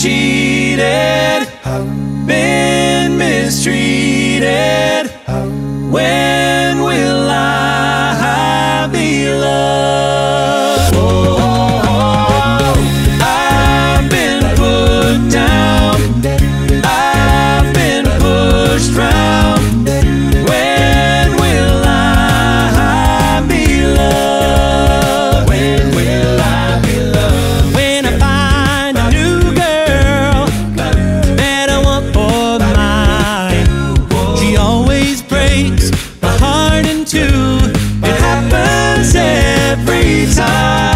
cheated, been mistreated. When will I be loved? Oh, I've been put down, I've been pushed round. When will I be loved? When will I be loved? When I find a new girl, better one for mine. She always breaks my heart in two. It happens every time.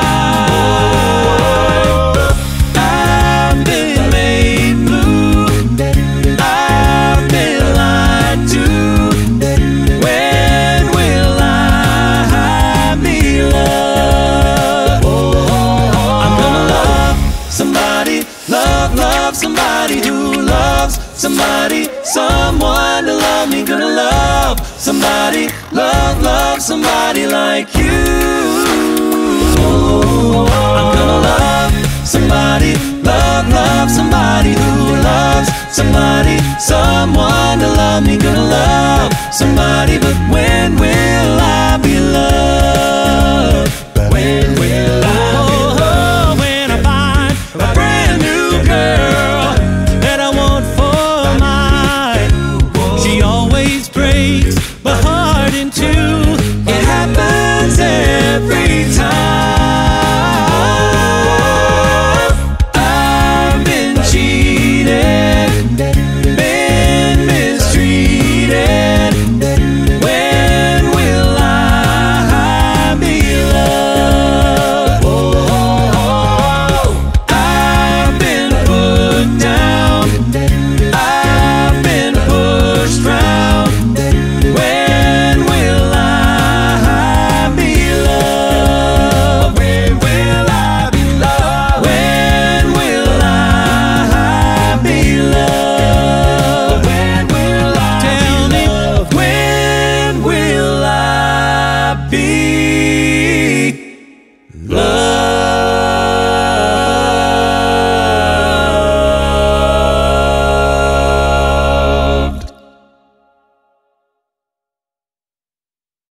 I've been made blue, I've been lied to. When will I be loved? I'm gonna love somebody, love somebody who loves somebody, someone to love me. Gonna love somebody, love somebody like you.